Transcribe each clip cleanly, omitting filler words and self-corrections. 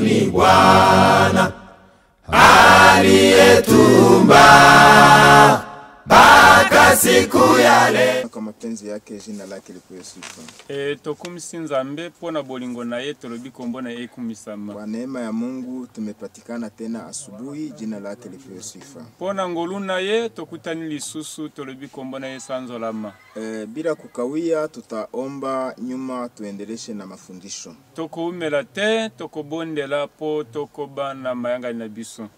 ni Bwana aliyetumba mpaka siku yale. Kwa mapenzi yake jina lake lipewe sifa. Tokumsinza mbe pona bolingo na yetu lobi kombona ekumisama. Kwa neema ya Mungu tumepatikana tena asubuhi, jina lake lipewe sifa. Pona ngoluna ye tokutani lisusu tolobi kombona yesanzo lama. Bila kukawia tutaomba nyuma tuendeleshe na mafundisho. Toko umela te, toko bondela po, toko bana mayanga na biso.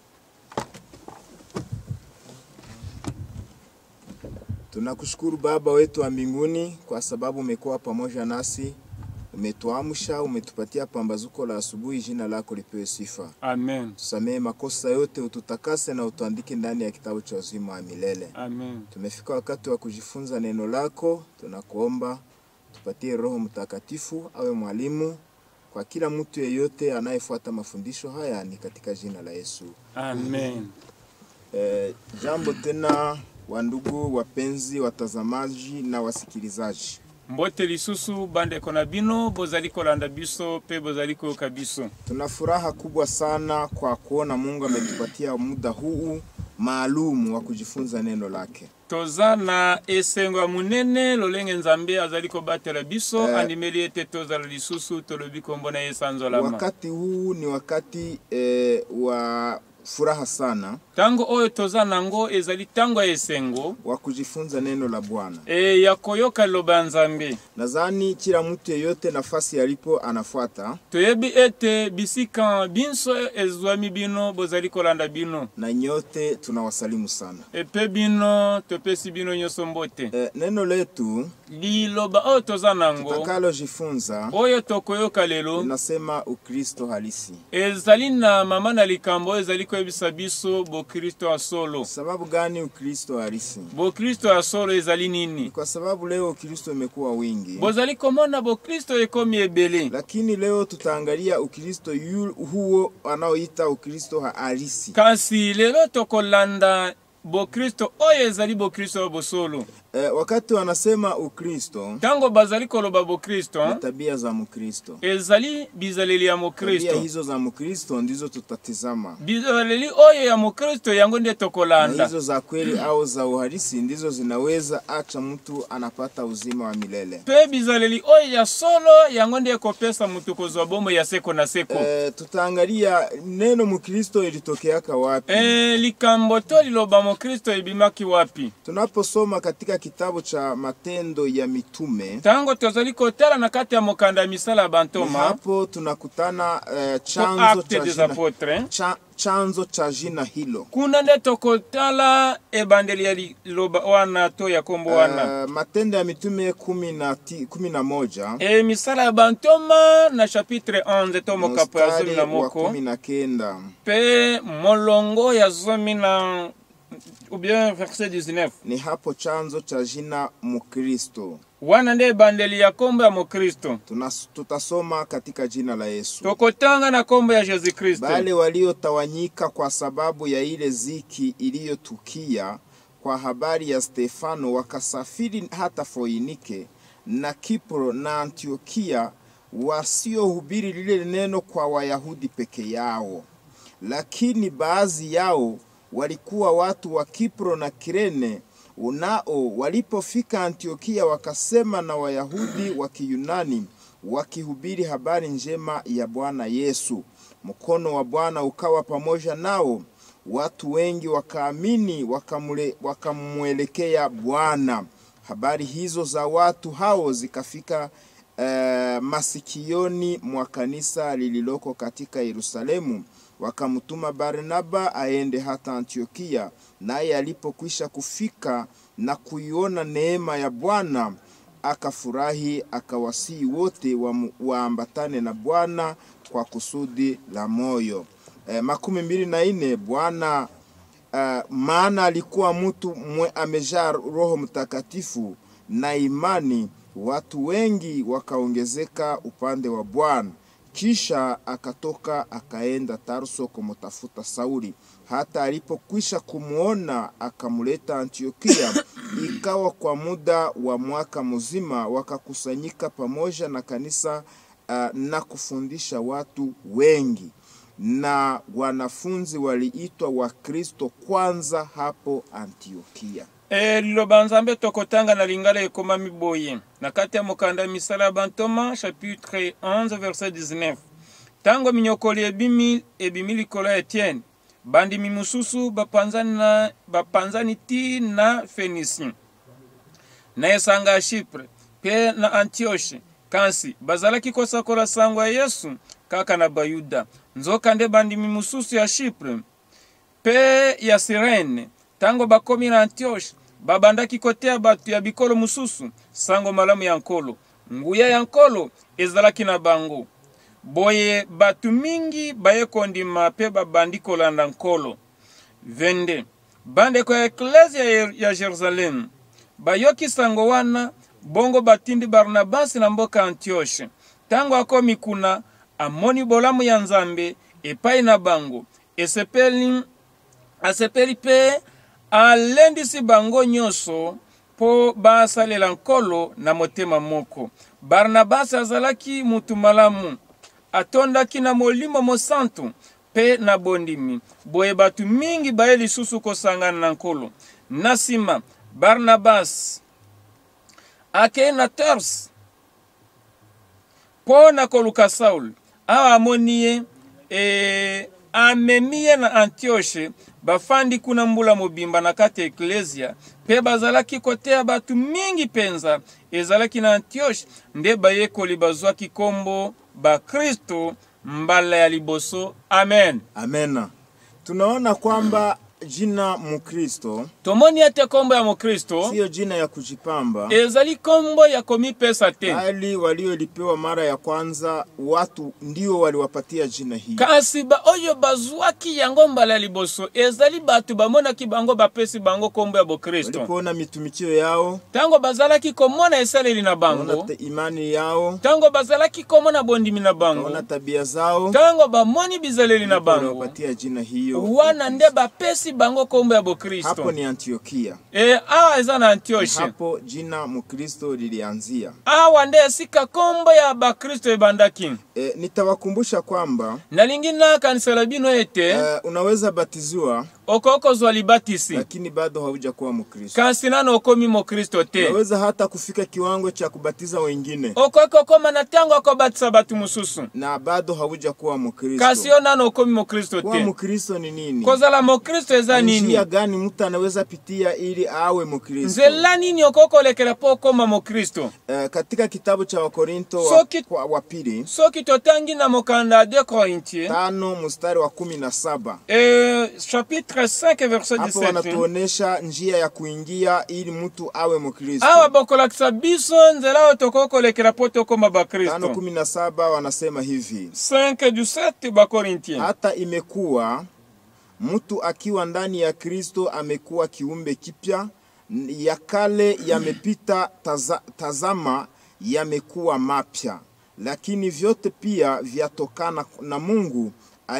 Tunakushukuru Baba wetu wa mbinguni kwa sababu umekuwa pamoja nasi, umetuamsha, umetupatia pambazuko la asubuhi, jina lako lipewe sifa. Amen. Tusamee makosa yote, ututakase na utuandike ndani ya kitabu cha uzima wa milele. Amen. Tumefika wakati wa kujifunza neno lako, tunakuomba tupatie Roho Mtakatifu awe mwalimu kwa kila mtu yeyote anayefuata mafundisho haya, ni katika jina la Yesu. Amen. Jambo tena wandugu wapenzi watazamaji na wasikilizaji. Mbote lisusu bande kona bino bozaliko landa biso pe bozaliko kabiso. Tuna furaha kubwa sana kwa kuona Mungu ametupatia muda huu maalumu wa kujifunza neno lake. Tozana esengo munene lolenge nzambe azaliko batela biso animeli ete tozala lisusu tolobi kombona yesanzo lama. Wakati huu ni wakati wa furaha sana. Tango oyo tozana ngo ezali tango esengo wa kujifunza neno la Bwana. Yakoyoka loba nzambe. Nadhani kila mtu yeyote nafasi alipo anafuata. Toyebi ete bisika binso ezwami bino bozaliko landa bino. Na nyote tunawasalimu sana. Epe bino topesi bino nyoso mbote. Neno letu liloba oyo tozana ngo tutakalo jifunza oyo tokoyoka lelo nasema Ukristo halisi. Ezali na mama na likambo ezali ko ebisa biso bo Kristo asolo. Sababu gani Ukristo halisi? Bo Kristo asolo ezali nini? Kwa sababu leo Ukristo umekuwa wingi. Bozali komona bo Kristo ekomi ebele. Lakini leo tutaangalia Ukristo huo anaoita Ukristo halisi. Kasi lelo tokolanda bo Kristo oyo ezali bo Kristo bosolo. Wakati wanasema Ukristo, tango bazali koloba bo Kristo, tabia za Mkristo. Ezali bizaleli ya Mkristo. Tabia hizo za Mkristo ndizo tutatizama. Bizaleli oyo ya Mkristo yango ndiye tokolanda. Na hizo za kweli au za uhalisi ndizo zinaweza acha mtu anapata uzima wa milele. Pe bizaleli oyo ya solo yango ndiye kopesa mtu kozwa bomo ya seko na seko. Tutaangalia neno Mkristo ilitokeaka wapi? Likambo to liloba Mkristo ibimaki wapi? Tunaposoma katika kitabu cha Matendo ya Mitume, tango tozali kotala na kati ya mokanda misala bantoma, hapo tunakutana chanzo cha jina hilo. Kuna nde tokotala ebandeli ya liloba wana to ya kombo wana. Matendo ya Mitume 11. Misala ya bantoma na chapitre 11 to mokapo ya zomi na moko. 19. Pe molongo ya zomi na ou bien verset 19. Ni hapo chanzo cha jina Mkristo. Wana nde bandeli ya kombo ya Mkristo. Tutasoma katika jina la Yesu. Tokotanga na kombo ya Yesu Kristo. Bali waliotawanyika kwa sababu ya ile ziki iliyotukia kwa habari ya Stefano wakasafiri hata Foinike na Kipro na Antiokia, wasiohubiri lile neno kwa Wayahudi peke yao. Lakini baadhi yao walikuwa watu wa Kipro na Kirene. Unao walipofika Antiokia wakasema na Wayahudi wa Kiyunani, wakihubiri habari njema ya Bwana Yesu. Mkono wa Bwana ukawa pamoja nao, watu wengi wakaamini wakamuelekea Bwana. Habari hizo za watu hao zikafika masikioni mwa kanisa lililoko katika Yerusalemu. Wakamtuma Barnaba aende hata Antiokia, naye alipokwisha kufika na kuiona neema ya Bwana akafurahi, akawasihi wote waambatane na Bwana kwa kusudi la moyo. 24. Bwana maana alikuwa mtu amejaa Roho Mtakatifu na imani, watu wengi wakaongezeka upande wa Bwana. Kisha akatoka akaenda Tarso kumtafuta Sauli. Hata alipokwisha kumuona akamuleta Antiokia. Ikawa kwa muda wa mwaka mzima wakakusanyika pamoja na kanisa na kufundisha watu wengi. na wanafunzi waliitwa Wakristo kwanza hapo Antiokia. Liloba Nzambe tokotanga na lingala ekoma miboye na kati ya mokanda misala bantoma chapitre 11 verset 19. Tango minyokoli ebimili kola Etienne bandi mimususu bapanzani ti na Phénicie na esanga Chypre pe na Antioche kansi bazalaki kosakola sangwa Yesu kaka na Bayuda nzoka nde bandi mimususu ya Chypre pe ya Cyrene tango bakomi na Antioche babandaki kotea batu ya bikolo mususu sango malamu ya nkolo nguya ya nkolo ezalaki na bango boye batu mingi baye kondima pe babandi kolanda nkolo vende bande kwa eklesia ya Jerusalem bayoki sango wana bongo batindi Barnabasi na mboka Antioche tango akomi kuna amoni bolamu ya Nzambe epai na bango asepeli pe alendisi bango nyoso po basalela nkolo na motema moko. Barnabasi azalaki mutu malamu atondaki na molimo mosantu pe na bondimi boye batu mingi baye lisusu kosangana na nkolo. Nasima Barnabasi ake na Tars po na koluka Saul awa amoniye amemiye na Antioche bafandi kuna mbula mobimba na kati eklesia pe bazalaki kotea batu mingi penza ezalaki na Antioche nde bayekoli bazwaki kombo ba Kristo mbala ya liboso. Amen. Amen. Tunaona kwamba jina Mkristo tomoni ate kombo ya Mkristo sio jina ya kujipamba, ezali kombo ya komipesa te, bali waliolipewa mara ya kwanza watu ndio waliwapatia jina hii. Kasi ba oyo bazwaki yango mbala liboso ezali batu bamona kibango bapesi bango kombo ya Bokristo. Walipoona mitumikio yao, tango bazalaki komona esaleli na bango, imani yao, tango bazalaki komona bondimi na bango, wana tabia zao, tango bamoni bizaleli na bango, waliwapatia jina hiyo. Wana nde bapesi bango kombo ya Bokristo. Hapo ni Antiokia. Awa eza na Antioche. Hapo jina Mkristo lilianzia. Awa nde sika kombo ya Bakristo ebandaki. Nitawakumbusha kwamba nalingina kanisa la bino ete unaweza batizwa okokozwa libatisi lakini bado haujakuwa Mkristo. Kasi nano okomi Mkristo te. Unaweza hata kufika kiwango cha kubatiza wengine okokoma na tango akobatiza batu mususu na bado haujakuwa Mkristo. Kasi nano okomi Mkristo te. Kuwa Mkristo ni nini? Kozala Mkristo eza nini? Njia gani mtu anaweza pitia ili awe Mkristo? Nzela nini okokolekela po koma Mkristo? Katika kitabu cha Wakorinto wa pili soki totangi na mokanda de Corinthiens 5 mstari wa 17 chapitre 5 verset 17 hapo wanatuonesha njia ya kuingia ili mtu awe Mkristo. Awa bokolakisa biso nzela otokokolekela po tokoma Bakristo. 5:17 wanasema hivi 5:17 ba Corinthiens, hata imekuwa mtu akiwa ndani ya Kristo amekuwa kiumbe kipya, ya kale yamepita, tazama yamekuwa mapya. Lakini vyote pia vyatokana na Mungu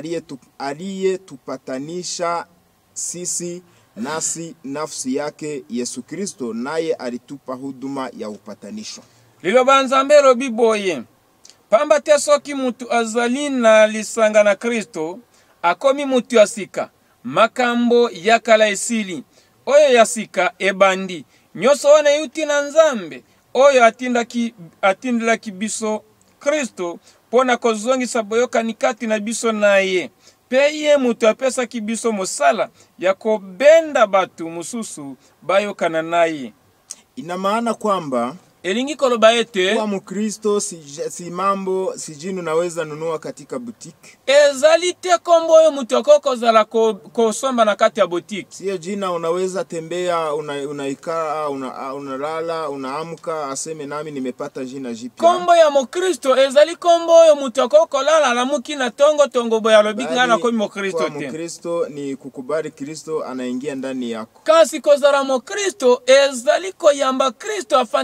aliyetupatanisha sisi nasi nafsi yake Yesu Kristo, naye alitupa huduma ya upatanisho. Liloba Nzambe lobi boye pamba te soki mutu azali na lisanga na Kristo akomi mutu ya sika, makambo ya kala esili, oyo ya sika ebandi, nyoso wana yuti na Nzambe oyo atindilaki biso Kristo pona kozongisa boyokani kati na biso naye. Pe ye mutu apesaki biso mosala ya kobenda batu mususu bayokana naye. Ina maana kwamba elingi koloba ete kwa Mkristo si mambo sijinu naweza nunua katika boutique. Ezali te kombo oyo mutu akokozala kosomba na kati ya boutique. Sio jina unaweza tembea unaikaa unalala unaamka aseme nami nimepata jina jipya. Kombo ya Mkristo ezali kombo oyo mutu akokolala lamuki na tongo boya lobiki na komi Mkristo te. Kwa Mkristo ni kukubali Kristo anaingia ndani yako. Kasi kozala Mkristo ezali koyamba Kristo afandi na kati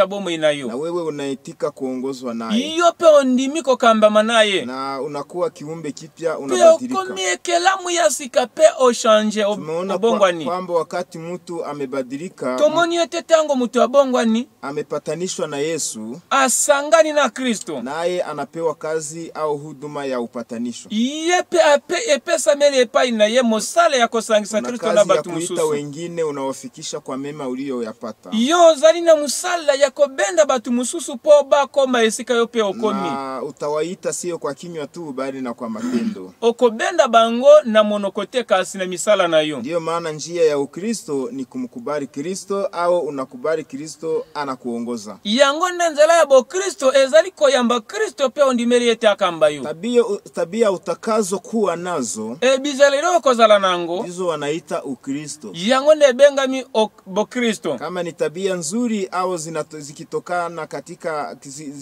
ita bomo na inayo. wewe unaitika kuongozwa naye, Iyo pe ondimi kokamba naye. na unakuwa kiumbe kipya, Pe unabadilika. okomiekelamu ya sika pe o change Tumeona obongwani. kwamba wakati mtu amebadilika, Tomoni ete tango mutu abongwani amepatanishwa na Yesu, asangani na Kristo. naye anapewa kazi au huduma ya upatanisho. Yepe ape epesa mele epai na ye mosale ya kosangisa Una Kristo na kazi ya batu kuita mususu. wengine, unawafikisha kwa mema uliyoyapata, Yo zali na musala ya kobenda batu mususu po bakoma esika yo pe okomi. na utawaita sio kwa kinywa tu, bali na kwa matendo. Okobenda bango na monokote kasi na misala na yo. Ndiyo maana njia ya Ukristo ni kumkubali Kristo, au unakubali Kristo anakuongoza. Yango nenzela ya bo Kristo ezali koyamba Kristo pe ondimeli ete akamba yo. Tabia utakazo kuwa nazo, Bizalero kozala nango. ndizo wanaita Ukristo. Yango nebengami bo Kristo. Kama ni tabia nzuri au zikitokana katika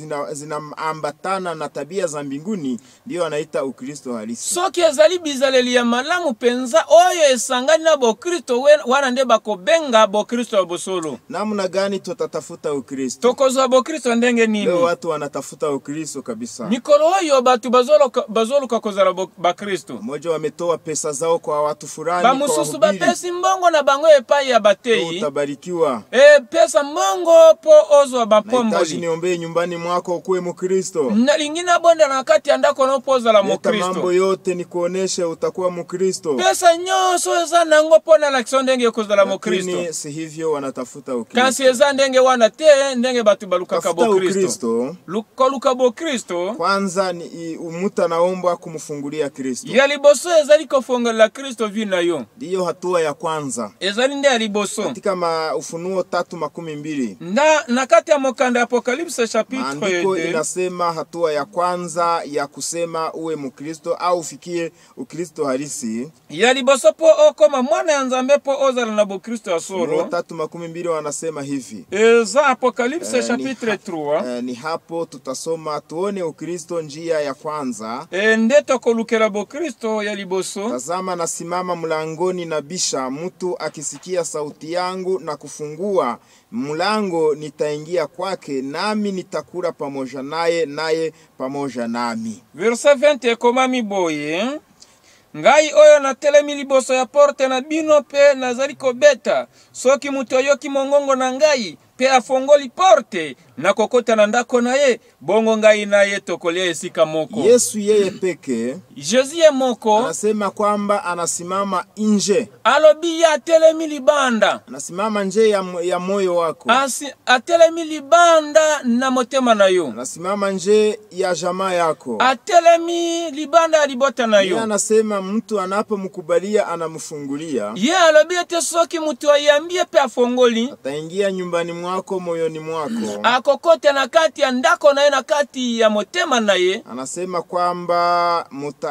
zinaambatana na tabia za mbinguni, ndio wanaita Ukristo halisi. Soki ezali bizaleli ya malamu penza oyo esangani na bo Kristo wana nde bakobenga bo Kristo ya bosolo. Namna gani tutatafuta Ukristo? Tokozwa bo Kristo ndenge nini? Leo watu wanatafuta Ukristo kabisa. Mikolo oyo batu bazoluka kozala ba Kristo. Mmoja wametoa pesa zao kwa watu fulani, Ba kwa mususu wahubiri. bapesi mbongo na bango epai ya batei. Utabarikiwa. Pesa mbongo po ozwa Nahitaji bapomboli. niombee nyumbani mwako ukuwe Mkristo. Na lingina bonda na kati andako no pozala mo Leta mambo Kristo. yote nikuoneshe utakuwa Mkristo. Pesa nyoso eza nango pona la ndenge kozala mo Kristo. Lakini si hivyo, wanatafuta Ukristo. Kasi eza ndenge wana te ndenge batu baluka ka bo Tafuta Kristo. Ukristo. Luka bo Kristo. Kwanza ni umuta naomba kumfungulia Kristo. Ya liboso ezali kofongola Kristo vina yo. Ndiyo hatua ya kwanza. Ezali nde ya liboso. Katika Ufunuo 3:12 Na kati ya mokanda Apocalypse chapitre maandiko 2 inasema hatua ya kwanza ya kusema uwe Mkristo au ufikie Ukristo halisi. ya liboso po okoma mwana ya Nzambe po ozala na bo Kristo ya Ufunuo solo. 3:12 wanasema hivi. Eza Apocalypse chapitre 3. Ni hapo tutasoma tuone Ukristo njia ya kwanza. Nde tokolukela bo Kristo ya liboso. Tazama, nasimama mlangoni na bisha, mtu akisikia sauti yangu na kufungua mlango, nitaingia kwake, nami nitakula pamoja naye, naye pamoja nami. Verset 20 ekomami boye. Ngai oyo na telemi liboso ya porte na bino pe nazali kobeta. Soki mutu ayoki mongongo na ngai pe afongoli porte na kokota na ndako na ye, bongo ngai na ye tokolia esika moko. Yesu yeye peke Jésus ye moko anasema kwamba anasimama nje. alobi ya telemi libanda. Anasimama nje ya moyo wako. Atelemi libanda na motema na yo. Anasimama nje ya jamaa yako. Atelemi libanda ya libota na Yeye yo. anasema mtu anapomkubalia anamfungulia. Ye alobi ete soki mutu ayambie pe afongoli, Ataingia nyumbani mwako, moyoni mwako. akokote na kati ya ndako na ye na kati ya motema na ye. Anasema kwamba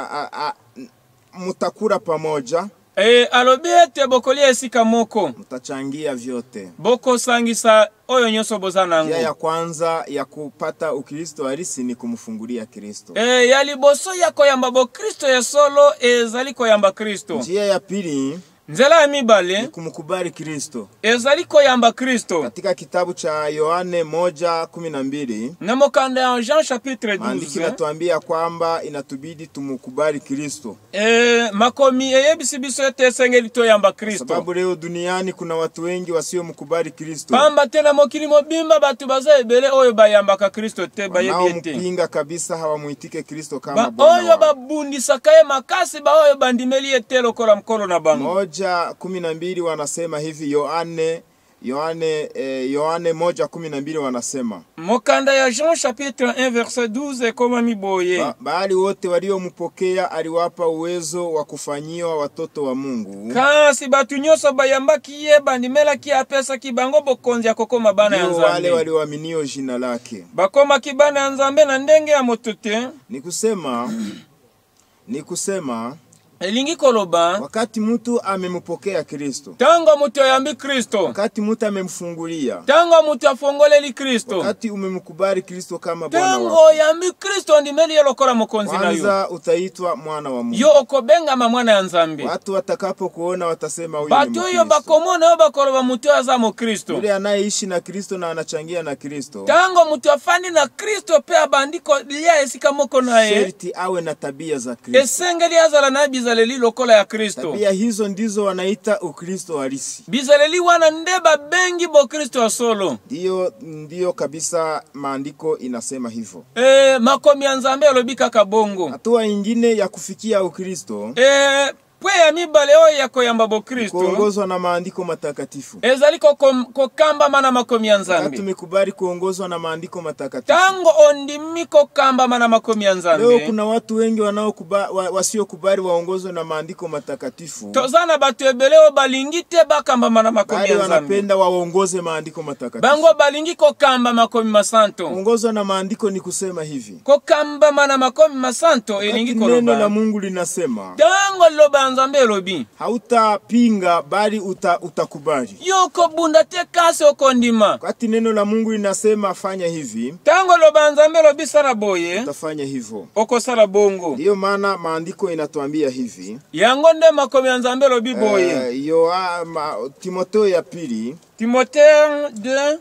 mutakula pamoja, Alobi ete bokolia esika moko. mtachangia vyote. Boko sangisa oyo nyoso boza nango. Njia ya kwanza ya kupata Ukristo halisi ni kumfungulia Kristo. Ya liboso ya koyamba bo Kristo ya solo ezali koyamba Kristo. Njia ya pili Nzela ya mibale ni kumkubali Kristo. ezali koyamba Kristo. Katika kitabu cha Yohane 1:12 Na mokanda ya Jean chapitre maandiko 12 yanatuambia kwamba inatubidi tumkubali Kristo. makomi eyebisi biso ete esengeli toyamba Kristo. Sababu leo duniani kuna watu wengi wasiomkubali Kristo. Pamba tena mokili mobimba batu baza ebele oyo bayambaka Kristo te bayebi ete. Mpinga kabisa, hawamuitike Kristo kama Ba oyo Bwana. babundisaka ye makasi ba oyo bandimeli ete lokola mkolo na bango. 1:12 wanasema hivi. Yohane 1:12 wanasema, Mokanda ya Jean chapitre 1 verset 12 koma miboye. bali wote waliompokea aliwapa uwezo wa kufanyiwa watoto wa Mungu. Kasi batu nyoso bayambaki ye bandimelaki apesa kibango bokonzi akokoma bana ya Ndio wale Nzambe. walioaminio jina lake. Bakoma kibana ya Nzambe na ndenge ya motote. Ni kusema elingi koloba wakati mtu amempokea Kristo, tango mutu yambi Kristo, wakati mtu amemfungulia, tango mutu afongoleli Kristo, wakati umemkubali Kristo kama Bwana tango wako, yambi Kristo ndimeli yolokola mukonzi na yo, kwanza utaitwa mwana wa Mungu. yo okobenga mwana ya Nzambe. Watu watakapokuona watasema huyu ni Batu Mkristo. yo bakomona yo bakoloba mutu aza mu Kristo. Yule anayeishi na Kristo na anachangia na Kristo, Tango mutu afani na Kristo pe abandiko lia esika moko naye, sherti awe na tabia za Kristo. esengeli azala na bizaleli lokola ya Kristo. Tabia hizo ndizo wanaita Ukristo halisi. Bizaleli wana ndeba bengi bo Kristo asolo. Ndiyo kabisa, maandiko inasema hivyo. Makomi ya Nzambe alobika kabongo. Hatua ingine ya kufikia Ukristo, pwe ya mibale oyo yako yamba bo Kristo, kuongozwa na maandiko matakatifu. ezali kamba mana makomi ya Nzambe. Tumekubali kuongozwa na maandiko matakatifu. Tango ondimi kamba mana makomi ya Nzambe. Leo kuna watu wengi wasiokubali waongozwe na maandiko matakatifu. Tozana batu ebeleo balingite bakamba mana makomi ya Nzambe. Wanapenda waongoze maandiko matakatifu. Bango balingi kamba makomi masanto. Kuongozwa na maandiko ni kusema hivi, kamba mana makomi masanto elingi koloba. Neno la Mungu linasema, tango loba Nzambe lobi, hautapinga bali utakubali. Yoko bunda te kase okondima. Wakati neno la Mungu linasema fanya hivi, tango loba Nzambe lobi sala boye, utafanya hivyo. Oko sala bongo. Ndiyo maana maandiko inatuambia hivi. Yango nde makomi ya Nzambe lobi boye. Timotheo ya pili, Timotheo 2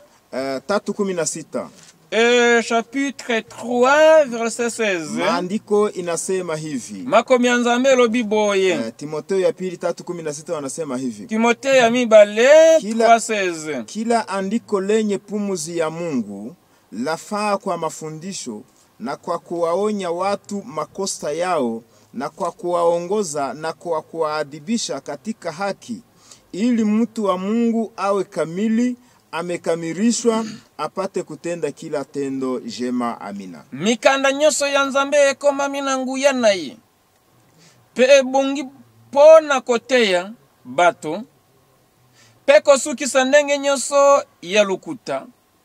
3:16. Chapitre 3 verset 16. Maandiko inasema hivi. Makomi ya Nzambe lobi boye. Timotheo ya pili 3:16 wanasema hivi. Timotheo ya mibale 3:16. Kila andiko lenye pumuzi ya Mungu lafaa kwa mafundisho na kwa kuwaonya watu makosa yao na kwa kuwaongoza na kwa kuwaadibisha katika haki, ili mtu wa Mungu awe kamili, amekamilishwa, apate kutenda kila tendo jema. Amina. Mikanda nyoso ya Nzambe ekoma minanguya naye. Pe bongi pona koteya bato. Pe kosuki sandenge nyoso ya lukuta.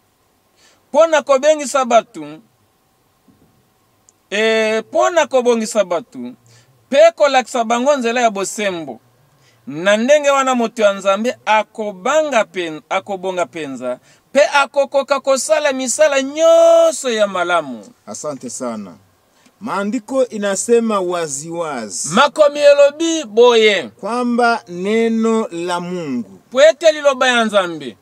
Pona kobengi sabatu. Pona kobongi sabatu. Pe kolakisa bango nzela ya bosembo. Na ndenge wana moto ya Nzambe akobonga penza, pe akokoka kosala misala nyoso ya malamu. Asante sana. Maandiko inasema waziwazi, makomi elobi boye, kwamba neno la Mungu pwete liloba ya Nzambe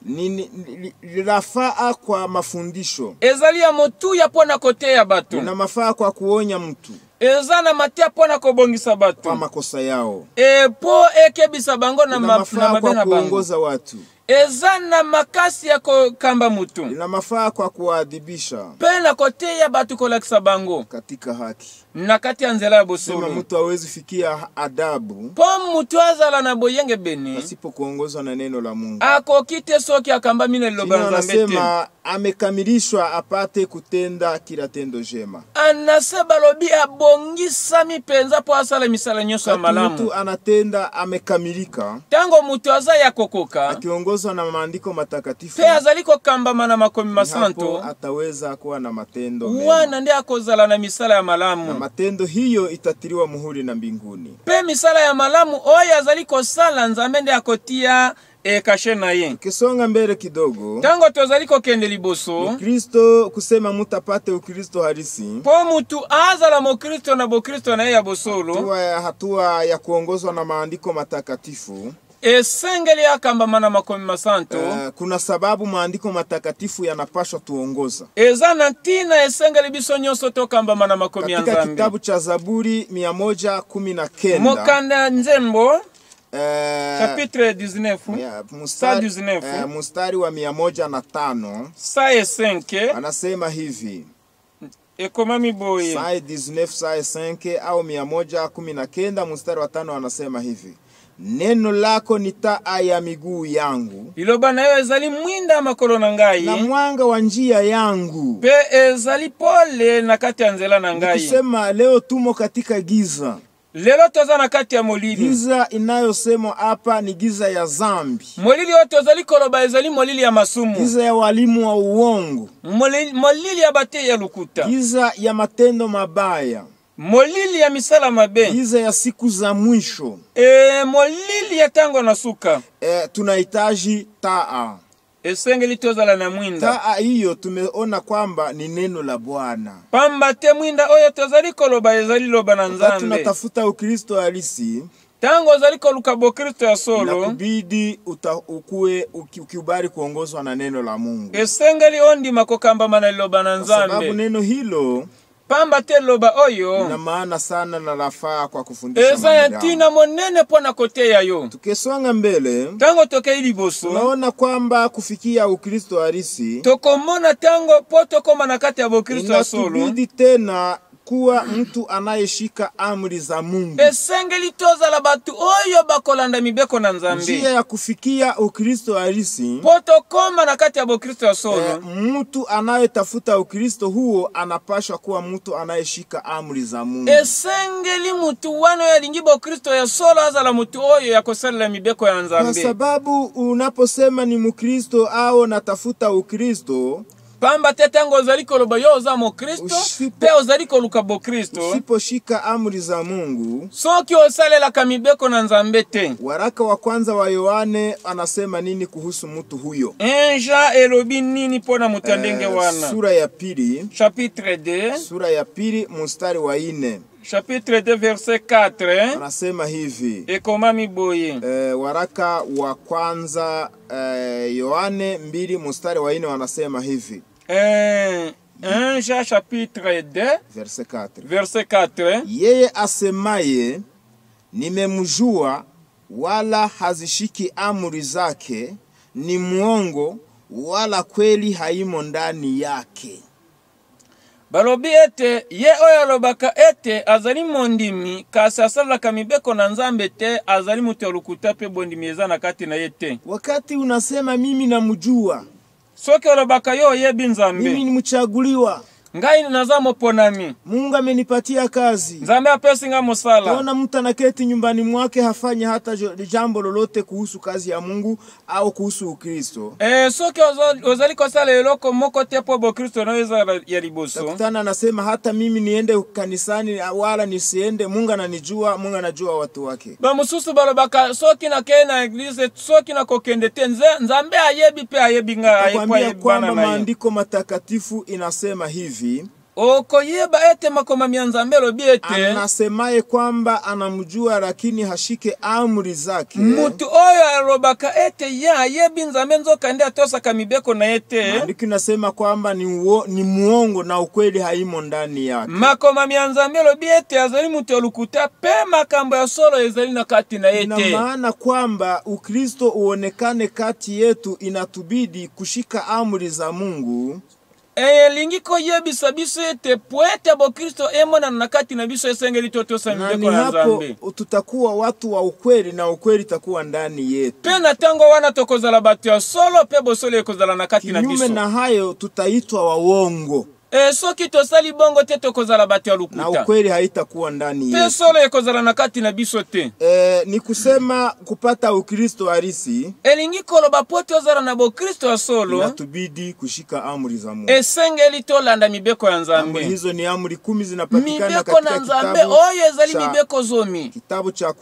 lilafaa kwa mafundisho, ezali ya motu ya pona kote ya batu, na mafaa kwa kuonya mtu, ezana matia pona kobongisa batu kwa makosa yao, po ekebisa bango na mafaa kwa kuongoza watu, ezana makasi ya kamba mutu, na mafaa kwa kuadhibisha, pena kote ya batu kolakisa bango katika haki. Na kati ya nzela ya bosolo, sema mtu hawezi fikia adabu po mtu azala na boyenge beni asipo kuongozwa na neno la Mungu. Ako kite soki akamba mine liloba Nzambe te. Anasema amekamilishwa apate kutenda kila tendo jema. Anaseba lobi abongisa mipenza po asala misala nyoso ya malamu. Mtu anatenda amekamilika tango mtu aza ya kokoka akiongozwa na maandiko matakatifu, pe azaliko kamba mana makomi masanto, ataweza kuwa na matendo mema. Wana ndi akozala na misala ya malamu, na matendo hiyo itatiriwa muhuri na mbinguni. Pe misala ya malamu oya azaliko sala Nzambe ndi akotia kashe na ye. Kisonga mbele kidogo, tango tozaliko kende liboso Kristo, kusema mtu apate ukristo halisi, po mtu azala mo Kristo na bo Kristo na ya bosolo, hatua ya kuongozwa na maandiko matakatifu, esengeli akamba mana makomi masanto. Kuna sababu maandiko matakatifu yanapaswa tuongoza. Ezana tina esengeli biso nyoso tokamba mana makomi ya Nzambe. Katika kitabu cha Zaburi 119 mokanda nzembo chapitre 19 mstari wa 105 sae 5 anasema hivi. Ekomami boye sae 19 sae 5 au 119 mstari wa 5 anasema hivi: neno lako ni taa ya miguu yangu, iloba nayo ezali mwinda makolo na ngai, na mwanga wa njia yangu. Pe ezali pole na kati ya nzela na ngai. Nikisema leo tumo katika giza, lelo toza na kati ya molili. Giza inayosemwa hapa ni giza ya zambi. Molili yote ozali koloba ezali molili ya masumu. Giza ya walimu wa uongo. Molili ya bate ya lukuta. Giza ya matendo mabaya. molili ya misala mabe giza ya siku za mwisho, molili ya tango na suka, tunahitaji taa. esengeli tozala na mwinda. Taa hiyo tumeona kwamba ni neno la Bwana. Pamba te mwinda oyo tozali koloba ezali loba na Nzambe. Tunatafuta Ukristo halisi. Tango ozali koluka bo Kristo ya solo, inakubidi ukubali kuongozwa na neno la Mungu. Esengeli ondi makokamba mana loba na Nzambe. Sababu neno hilo pamba te loba oyo ina maana sana na lafaa kwa kufundisha eza yatina monene pona kote yayo. Tukesonga mbele, tango toke iliboso, tunaona kwamba kufikia Ukristo halisi, tokomona tango poto koma na kati ya bo Kristo ya solo, inatubidi tena kuwa mtu anayeshika amri za Mungu. Esengeli tozala batu oyo bakolanda mibeko na Nzambe. Njia ya kufikia Ukristo halisi, poto koma na kati ya bo Kristo ya solo, mtu anayetafuta Ukristo huo anapashwa kuwa mtu anayeshika amri za Mungu. Esengeli mtu wano yalingi bo Kristo ya solo azala mtu oyo ya kosalela mibeko ya Nzambe. Kwa sababu unaposema ni Mkristo au natafuta Ukristo, pamba te tango ozali koloba yo oza mo Kristo, pe ozali koluka bo Kristo, usiposhika amri za Mungu, soki osalela kamibeko na Nzambe te. Waraka wa kwanza wa Yohane anasema nini kuhusu mtu huyo? Enja elobi nini pona mutandenge wana? Sura ya pili, chapitre 2, sura ya pili mstari wa 4. Chapitre 2 verset 4. Anasema hivi. Ekomami boye. Waraka wa kwanza Yohane 2 mstari wa 4 wanasema hivi. 1 Jean chapitre 2 verset 4. Verset 4. Yeye asemaye nimemjua wala hazishiki amri zake ni muongo, wala kweli haimo ndani yake. Balobi ete ye oyo lobaka ete azali mondimi kasi asala kamibeko na Nzambe te, azali mutu ya lukuta pe bondimi eza na kati na ye te. Wakati unasema mimi namjua, soki olobaka yo oyebi Nzambe, mimi ni mchaguliwa, ngai naza moponami, Mungu amenipatia kazi, Nzambe apesi nga mosala. Ona mtu anaketi nyumbani mwake hafanya hata jambo lolote kuhusu kazi ya Mungu au kuhusu Ukristo. Soki ozali kosala eloko moko te po bo Kristo na eza ya liboso, Takutana anasema hata mimi niende kanisani wala nisiende, Mungu ananijua, Mungu anajua watu wake. Ba mususu balobaka soki na kene na eglise, soki na kokende te, Nzambe ayebi pe ayebi nga ayebi kwamba maandiko matakatifu inasema hivi. Okoyeba ete makomami ya Nzambe lobi ete anasemaye kwamba anamjua lakini hashike amri zake. Mutu oyo alobaka ete ya ayebi Nzambe nzoka ndi atosa kamibeko na ete. Maandiko inasema kwamba ni muongo na ukweli haimo ndani yake. Makomami ya Nzambe lobi ete azali mutu olukuta pe makambo ya solo ezali na kati na ete. Ina maana kwamba Ukristo uonekane kati yetu inatubidi kushika amri za Mungu. Lingiko yebisa biso ete poeta bo Kristo emona na kati na biso esengeli totosa mibeko na Nzambe. Hapo tutakuwa watu wa ukweli na ukweli takuwa ndani yetu. Pena tango wana tokozala batu ya solo pe bo solo ekozala na kati na biso. Kinyume na hayo tutaitwa waongo. Soki tosali bongo te tokozala batu ya lukuta, na ukweli haitakuwa ndani yetu. Pe solo ekozala na kati na biso te. Ni kusema kupata Ukristo halisi, elingi koloba poto ozala na bo Kristo ya solo, inatubidi kushika amri za Mungu. Esengeli tolanda mibeko ya Nzambe. Amri hizo ni amri 10 zinapatikana katika Nzambe oyo ezali mibeko zomi. Kitabu cha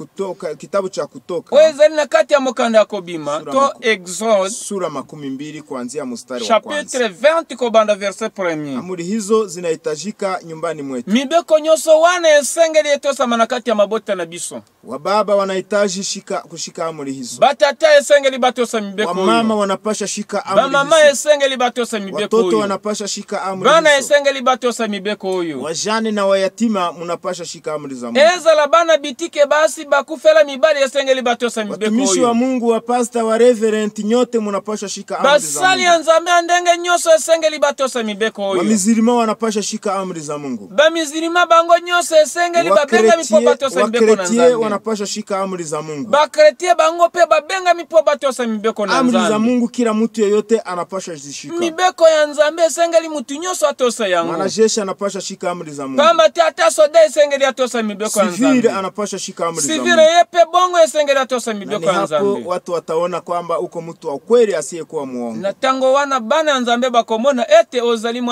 Kutoka. Oyo ezali na kati ya mokanda ya kobima to Exode sura 12 kuanzia mstari wa kwanza. Chapitre 20 kobanda verset 1. Amri hizo zinahitajika nyumbani mwetu. Mibeko nyoso wana esengeli etosa manakati ya mabota na biso. Wababa wanahitaji kushika amri hizo. Batata esengeli batosa mibeko oyo. Wamama wanapasha shika amri hizo. Bamama esengeli batosa mibeko oyo. Watoto wanapasha shika amri hizo. Bana esengeli batosa mibeko oyo. Wajane na wayatima mnapasha shika amri za Mungu. Ezala bana bitike basi bakufela mibali esengeli batosa mibeko oyo. Watumishi wa Mungu, wa pastor, wa reverend, nyote mnapasha shika amri za Mungu. Basali ya Nzambe andenge nyoso esengeli batosa mibeko oyo. Wamizirima wanapasha shika amri za Mungu. Bamizirima bango nyoso esengeli babenga mipo batosa mibeko na Nzambe. Wanapasha shika amri za Mungu. Bakretie bango pe babenga mipo batosa mibeko na Nzambe. Amri za Mungu kila mtu yeyote anapasha zishika. Mibeko ya Nzambe esengeli mutu nyoso atosa yango. Mwanajeshi anapasha shika amri za Mungu. Pamba tata soda esengeli atosa mibeko ya Nzambe. Sivile anapasha shika amri za Mungu. Sivile yepe bongo esengeli atosa mibeko ya Nzambe. Hapo watu wataona kwamba uko mtu wa kweli asiyekuwa muongo. Na tango wana bana Nzambe bakomona ete ozali mwana Nzambe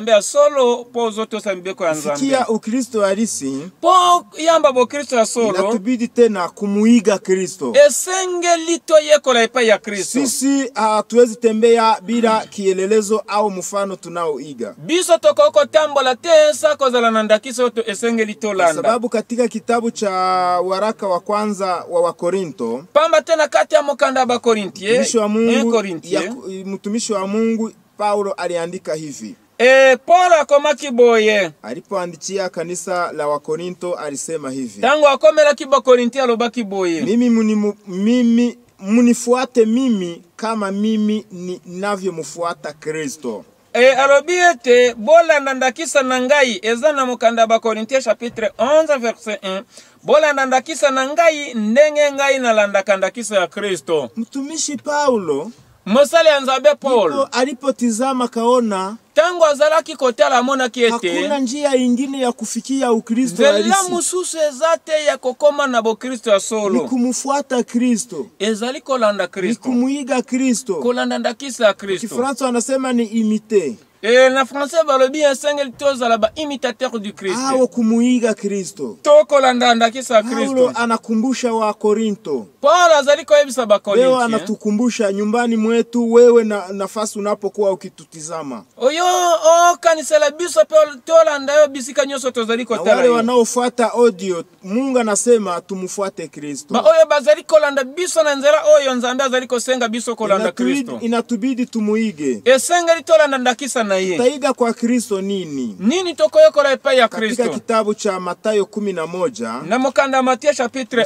nzambe ya solo po zoto sambeko ya nzambe. Sikia Ukristo halisi. Po yamba bo Kristo ya solo. Inatubidi tena kumuiga Kristo. Esengeli toyekola epai ya Kristo. Sisi hatuwezi tembea bila kielelezo au mfano tunaoiga. Biso tokoko tambola te sakozala na ndakiso to esengeli tolanda. Sababu katika kitabu cha waraka wa kwanza wa Wakorinto, pamba tena kati ya mokanda ba Korintie, mtumishi wa Mungu Paulo aliandika hivi. Paulo akomaki boye. Alipoandikia kanisa la Wakorinto alisema hivi. Tango akomela kiba Korintia alobaki boye. Mimi munifuate mimi kama mimi ninavyomfuata Kristo. Alobiete bola ndandakisa nangai ezana mukanda ba Korintia chapitre 11 verset 1. Bola ndandakisa nangai ndenge ngai nalandakandakisa ya Kristo. Mtumishi Paulo Mosale anzabe Paul alipotizama kaona tango azalaki kotala mona kiete hakuna njia ingine ya kufikia Ukristo halisi. Vela mususu ezate ya kokoma na bo Kristo ya solo. Ni kumfuata Kristo. Ezali kolanda Kristo. Ni kumuiga Kristo. Kolanda ndakisa ya Kristo. Kifransa wanasema ni imiter. Na français balobi esengeli tozala ba imitateur du Christ. Awo kumuiga Kristo. Toko landa ndakisa Kristo. Paulo anakumbusha wa Korinto. Paulo azaliko yebisa ba Korinto. Leo anatukumbusha nyumbani mwetu, wewe na nafasi unapokuwa ukitutizama. Oyo kanisa la biso pe tolanda yo bisika nyoso tozaliko tala. Wale wanaofuata audio, Mungu anasema tumufuate Kristo. Ba oyo bazaliko landa biso na nzela oyo nzambe azaliko senga biso kolanda Kristo. Inatubidi tumuige. Esengeli tolanda ndakisa na ye. Taiga kwa Kristo nini? Nini tokoyokola epai ya Kristo? Katika kitabu cha Mathayo 11 na mokanda Mathayo chapitre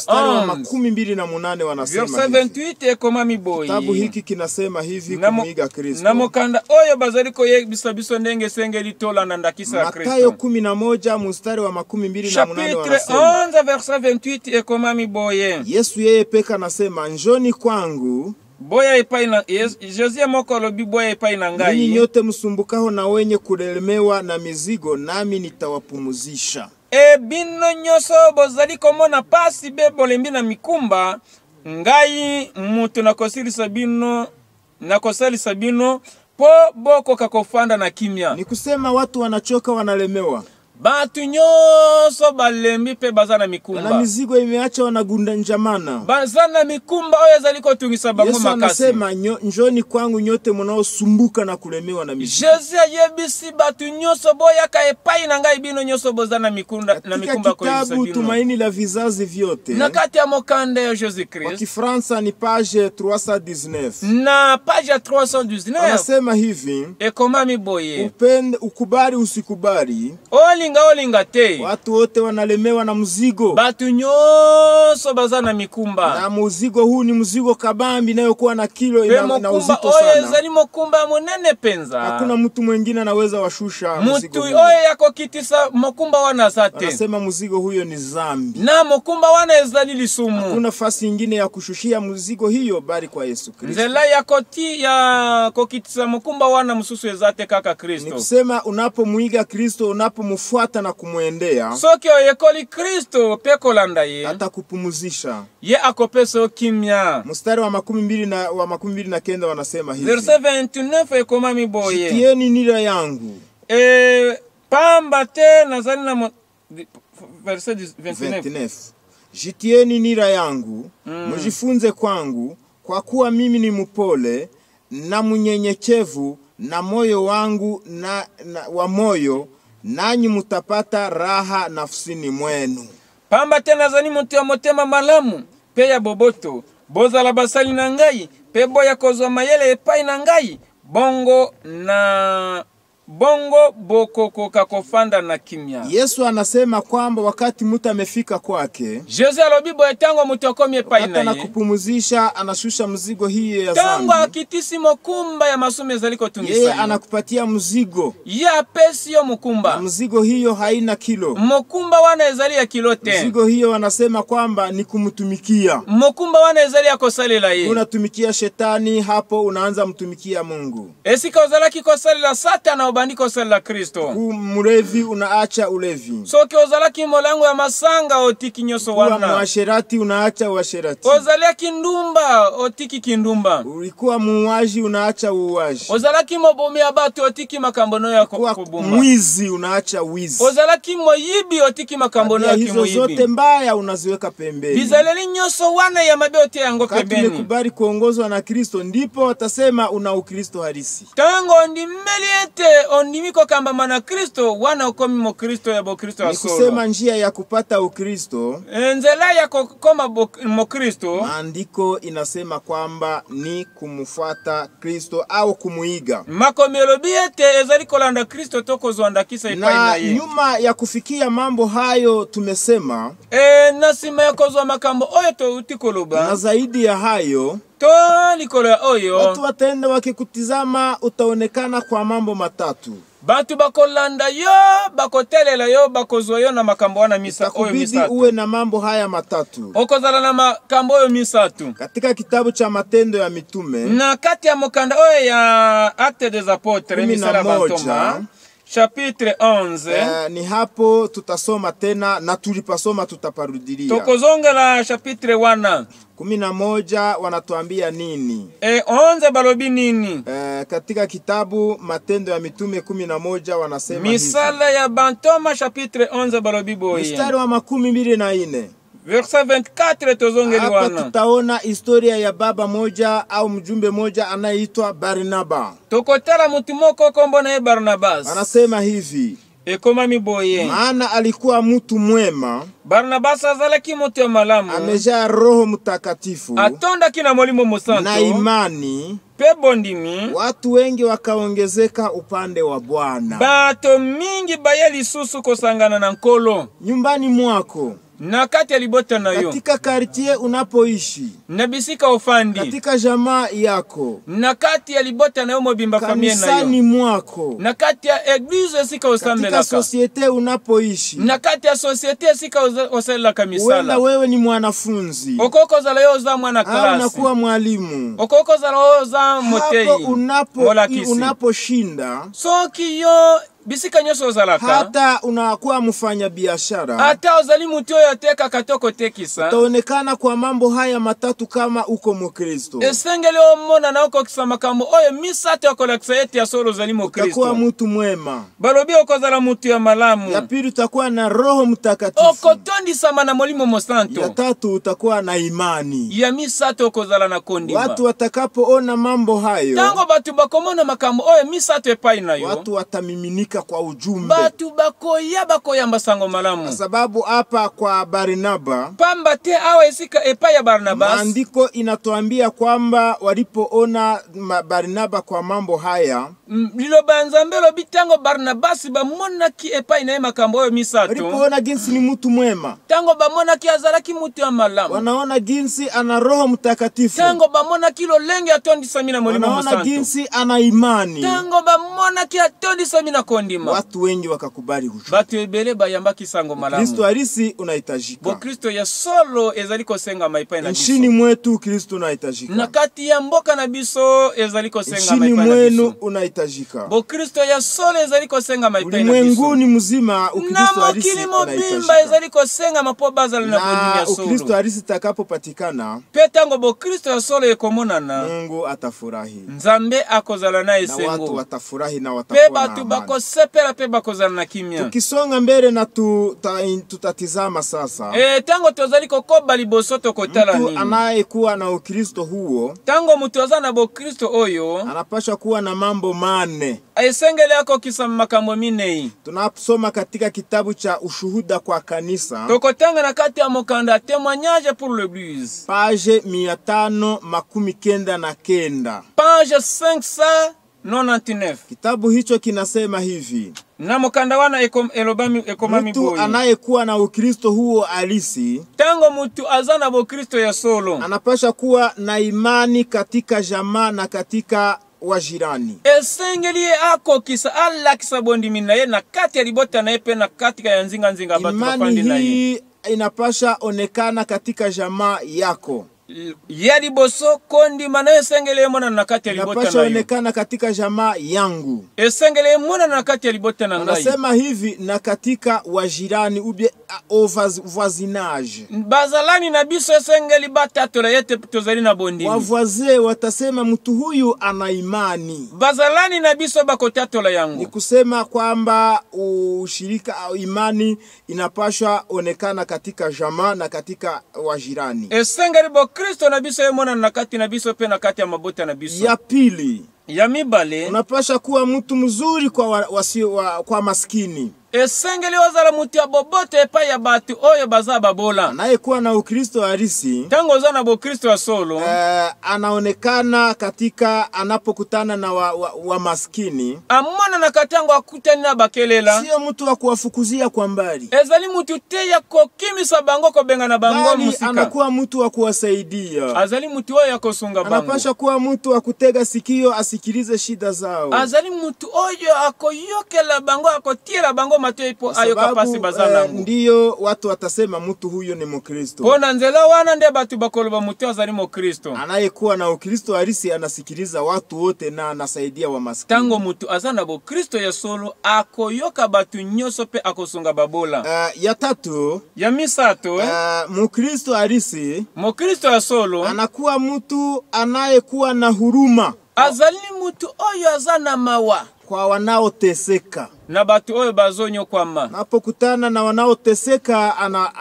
11 wanasema verset 28 ekoma miboyi. Kitabu hiki kinasema hivi kumuiga Kristo. Na mokanda oyo bazaliko yebisa biso ndenge sengeli tolanda ndakisa ya Kristo. Mathayo 11 mstari wa 28 wanasema. Chapitre 11 verset 28 ekoma miboyi. Yesu yeye peka anasema njoni kwangu. Boya epai na Josie moko lobi boya epai na ngai. Ninyi nyote msumbukaho na wenye kulemewa na mizigo, nami nitawapumuzisha. Bino nyoso bozali komona pasi be bolembi na mikumba, ngai mutu nakosilisa bino po boko kakofanda na kimya. Ni kusema watu wanachoka, wanalemewa. Batu nyoso balembi pe bazana mikumba. Na mizigo imeacha wanagunda njamana. Bazana mikumba oyo zaliko tungisa bango makasi. Yesu anasema njoni kwangu nyote mnaosumbuka na kulemewa na mizigo. Jésus yebisi batu nyoso boya ka epai na ngai bino nyoso bozana mikunda na mikumba ko yebisa bino. Kitabu Tumaini la Vizazi Vyote. Na kati ya mokanda ya Jésus Christ. Kwa Kifransa ni page 319. Na page 319. Anasema hivi. Ekoma miboye. Upende ukubali usikubali. Olinga te. Watu wote wanalemewa na mzigo. Batu nyoso bazana mikumba. Na mzigo huu ni mzigo kabambi inayokuwa na kilo na uzito sana. Oye zali mokumba monene penza. Hakuna mtu mwingine anaweza washusha mzigo huu. Mtu oye yako kitisa mokumba wana sate. Anasema mzigo huyo ni zambi. Na mokumba wana ezali lisumu. Hakuna nafasi nyingine ya kushushia mzigo hiyo bali kwa Yesu Kristo. Nzela ya kokitisa mokumba wana msusu ezate kaka Kristo. Ni kusema unapomuiga Kristo, unapomfuata na kumuendea, soki oyekoli Kristo peko landa ye atakupumuzisha. Ye akopeso kimya. Mstari wa 29 wanasema hivi. Verset 29 ekoma miboye. Jitieni nira yangu. Pamba te nazali na verset 29. Jitieni nira yangu, mjifunze kwangu, kwa kuwa mimi ni mpole na mnyenyekevu na moyo wangu wa moyo, nanyi mutapata raha nafsini mwenu. Pamba tena zani mutu ya motema malamu pe ya boboto bozala basali na ngai pe boya kozwa mayele epai na ngai bongo boko kakofanda na kimya. Yesu anasema kwamba wakati mtu amefika kwake, Jose alobibo etango mutu akomye epai na ye, anakupumuzisha, anashusha mzigo hii ya zambi. Tango akitisi mokumba ya masume zaliko tungisa. Yeye anakupatia mzigo. Ya pesi yo mokumba. Na mzigo hiyo haina kilo. Mokumba wana ezali ya kilote. Mzigo hiyo wanasema kwamba ni kumtumikia. Mokumba wana ezali ya kosalela ye. Unatumikia shetani, hapo unaanza mtumikia Mungu. Esika ozalaki kosalela Satana obandi kosala Kristo. Mulevi unaacha ulevi. Soki ozalaki molango ya masanga otiki nyoso Kuwa wana. mwasherati unaacha uasherati. Ozalaki kindumba otiki kindumba. Ulikuwa muuaji unaacha uuaji. Ozalaki mobomi ya batu otiki makambono ya kubuma. Mwizi unaacha wizi. Ozalaki moyibi otiki makambono ya hizo kimoyibi. Zote mbaya unaziweka pembeni. Bizaleli nyoso wana ya mabe ote yango pembeni. Kati umekubali kuongozwa na Kristo ndipo watasema una ukristo halisi. Tango ondimeli ete ondimiko kamba mana Kristo wana ukomi mo Kristo ya bo Kristo ya solo. Ni kusema njia ya kupata ukristo. Nzela ya kukoma mo Kristo. Maandiko inasema kwamba ni kumufuata Kristo au kumuiga. Makomelobi ete ezali kolanda Kristo toko zwanda kisa ipai na ye. Nyuma ya kufikia mambo hayo tumesema. Nasima ya kozwa makambo oyo to utikoloba. Na zaidi ya hayo. To likolo ya oyo. Watu watenda wakikutizama utaonekana kwa mambo matatu. Batu bakolanda yo, bakotelela yo, bakozwa yo na makambo wana misa oyo misatu. Uwe na mambo haya matatu. Okozala na makambo oyo misatu. Katika kitabu cha Matendo ya Mitume. Na kati ya mokanda oyo ya Actes des Apôtres, misala bantoma. Chapitre 11. Ni hapo tutasoma tena na tulipasoma tutaparudilia. Tokozongela chapitre 1. 11 wanatuambia nini? 11 balobi nini? Katika kitabu Matendo ya Mitume 11 wanasema misala ya bantoma chapitre 11 balobi boye. Mstari wa 24. Verset 24 tozongeli wana. Hapa tutaona historia ya baba moja au mjumbe moja anayeitwa Barnaba. Tokotala mtu moko kombo na Barnabas. Anasema hivi. Ekoma miboye. Maana alikuwa mtu mwema. Barnabas azalaki mtu ya malamu. Amejaa Roho Mtakatifu. Atonda kina molimo musanto. Na imani. Pebondimi. Watu wengi wakaongezeka upande wa Bwana. Bato mingi bayeli susu kosangana na nkolo. Nyumbani mwako. Na kati ya libota na yo. Katika quartier unapoishi. Na bisika ofandi. Katika jamaa yako. Na kati ya libota na yo mobimba familia na yo. Kanisani mwako. Na kati ya eglise sika osambelaka. Katika societe unapoishi. Na kati ya societe sika oselaka misala. Wenda wewe ni mwanafunzi. Okoko zala yo za mwana klasi. Au unakuwa mwalimu. Okoko zala yo za motei. Hapo unaposhinda. Soki yo bisika nyoso ozalaka. Hata unakuwa mfanya biashara. Hata ozali mutu oyo teka katoko tekisa. Utaonekana kwa mambo haya matatu kama uko Mkristo. Esengele omona na uko kisama kambo oyo misatu akolakisa yeti ya solo ozali Mkristo. Utakuwa mtu mwema. Balobi okozala mutu ya malamu. Ya pili utakuwa na Roho Mtakatifu. Okotondi sama na molimo mosanto. Ya tatu utakuwa na imani. Ya misatu okozala na kondima. Watu watakapoona mambo hayo. Tango batu bakomona makambo oyo misatu epai na yo. Watu watamiminika kwa ujumbe. Batu bakoya mbasango malamu. Kwa sababu hapa kwa Barnaba. Pamba te awa esika epai ya Barnabas. Maandiko inatuambia kwamba walipoona Barnaba kwa mambo haya. Liloba nzambe lobi tango Barnabas bamona ki epai na makambo oyo misatu. Walipoona jinsi ni mtu mwema. Tango bamona ki azalaki mutu ya malamu. Wanaona jinsi ana Roho Mtakatifu. Tango bamona ki lolenge atondisa mina molimo mosanto. Wanaona jinsi ana imani. Tango bamona ki atondisa mina kondima. Watu wengi wakakubali ujumbe. Batu ebele bayambaki sango malamu. Kristo halisi unahitajika. Bo Kristo ya solo ezaliko senga maipai na biso. Nchini mwetu Kristo unahitajika. Na kati ya mboka na biso ezaliko senga maipai na biso. Nchini mwenu unahitajika. Bo Kristo ya solo ezaliko senga maipai na biso. Ulimwenguni mzima Ukristo halisi unahitajika. Ezaliko senga mapo bazala na bondimi ya solo. Ukristo halisi takapopatikana. Petango bo Kristo ya solo ekomonana. Mungu atafurahi. Nzambe akozala na esengo. Na watu watafurahi na watakuwa na amani. Pe batu bakosepela pe bakozala na kimia. Tukisonga mbele na tutatizama sasa. Tango tozali kokoba liboso tokotala nini. Mtu anayekuwa na Ukristo huo. Tango mtu azana na bo Kristo oyo. Anapaswa kuwa na mambo mane. Esengele yako kisa makambo minei. Tunasoma katika kitabu cha Ushuhuda kwa Kanisa. Tokotanga na kati ya mokanda témoignage pour l'église. Page 599. Page 599. Kitabu hicho kinasema hivi. Na mokanda wana ekomami boye. Mtu anayekuwa na Ukristo huo halisi. Tango mtu azana bo Kristo ya solo. Anapaswa kuwa na imani katika jamaa na katika wajirani. Esengeli ako kisa alla kisa bondimi na ye na kati ya libota na ye pe na katika ya nzinga batu bafandi na ye. Imani hii inapasha onekana katika jamaa yako. yali boso kondi mana esengele mona na kati ya libota na inapaswa yo. onekana katika jamaa yangu. Esengele mona na kati ya libota na ngai. Anasema hivi na katika wajirani ubie au voisinage. Bazalani na biso esengeli batatola yete tozali na bondimi. Wavoise watasema mtu huyu ana imani. Bazalani na biso bakotatola yangu. Ni kusema kwamba ushirika au imani inapaswa onekana katika jamaa na katika wajirani. Esengeli bo Kristo na biso yemona na kati na biso pe na kati ya mabota na biso. Ya pili, ya mibale, unapaswa kuwa mtu mzuri kwa maskini. Esengeli ozala mutu ya bobote epa ya batu oyo baza babola. Anayekuwa na Ukristo halisi, tango oza na bo Kristo ya solo, anaonekana katika anapokutana na wa maskini. Amona na katango akutani na bakelela. Sio mtu wa kuwafukuzia kwa mbali. Ezali mutu te ya kokimisa bango ko benga na bango musika. Anakuwa mtu wa kuwasaidia. Azali mutu oyo ya kosunga bango. Anapaswa kuwa mtu wa kutega sikio asikilize shida zao. Azali mutu oyo akoyokela bango akotira bango matepo ayo kapasi bazanangu. Ndiyo watu watasema mtu huyo ni Mkristo. Pona nzela wana nde batu bakoloba mutu azali Mkristo. Anayekuwa na Ukristo halisi anasikiliza watu wote na anasaidia wa maskini. Tango mutu azana bo Kristo ya solo akoyoka batu nyoso pe akosunga babola. Ya tatu, ya misato, Mkristo halisi, Mkristo ya solo anakuwa mtu anayekuwa na huruma. Azali mutu oyo azana mawa kwa wanaoteseka. Na batu oyo bazonyo kwama. Napokutana na wanaoteseka